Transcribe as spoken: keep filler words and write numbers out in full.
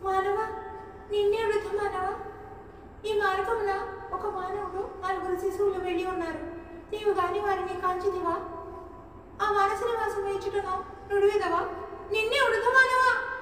మానవ, నిన్నే వృద్ధ మానవ, ఈ మార్గమున ఒక మానవుడు నలుగురు శిశువులు వెళ్ళి ఉన్నారు. నీవు గాని వారిని కాంచితివా? ఆ మానస నివాసం వేచుటను నుడివిదవా? నిన్నే వృద్ధ మానవ